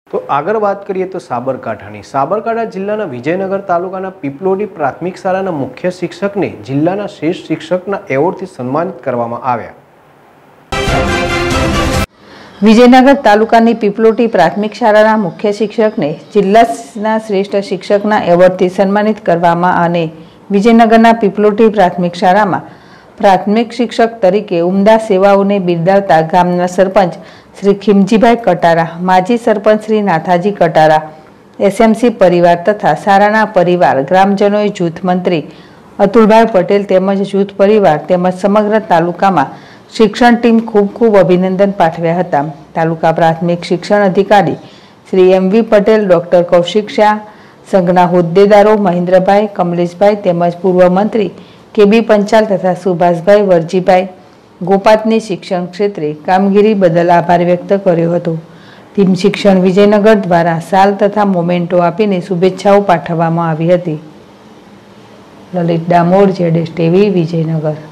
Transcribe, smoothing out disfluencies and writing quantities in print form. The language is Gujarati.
તો આગળ વાત કરીએ તો સાબરકાંઠા જિલ્લાના વિજયનગર તાલુકાના પીપલોડી પ્રાથમિક શાળાના મુખ્ય શિક્ષકને જિલ્લાના શ્રેષ્ઠ શિક્ષકના એવોર્ડથી સન્માનિત કરવામાં આવ્યા। વિજયનગર તાલુકાની પીપલોટી પ્રાથમિક શાળાના મુખ્ય શિક્ષકને જિલ્લાના શ્રેષ્ઠ શિક્ષકના એવોર્ડથી સન્માનિત કરવામાં અને વિજયનગરના પીપલોટી પ્રાથમિક શાળામાં પ્રાથમિક શિક્ષક તરીકે ઉમદા સેવાઓને બિરદાવતા ગામના સરપંચ શ્રી ખીમજીભાઈ કટારા, માજી સરપંચ શ્રી નાથાજી કટારા, એસએમસી પરિવાર તથા શાળાના પરિવાર, ગ્રામજનોએ જૂથ મંત્રી અતુલભાઈ પટેલ તેમજ જૂથ પરિવાર તેમજ સમગ્ર તાલુકામાં શિક્ષણ ટીમ ખૂબ અભિનંદન પાઠવ્યા હતા। તાલુકા પ્રાથમિક શિક્ષણ અધિકારી શ્રી એમવી પટેલ, ડોક્ટર કૌશિક શાહ, સંઘના હોદ્દેદારો મહેન્દ્રભાઈ, કમલેશભાઈ તેમજ પૂર્વ મંત્રી કેબી પંચાલ તથા સુભાષભાઈ વરજીભાઈ ગોપાતની શિક્ષણ ક્ષેત્રે કામગીરી બદલ આભાર વ્યક્ત કર્યો હતો। ટીમ શિક્ષણ વિજયનગર દ્વારા શાલ તથા મોમેન્ટો આપીને શુભેચ્છાઓ પાઠવવામાં આવી હતી। લલિત ડામોર, ZSTV, વિજયનગર।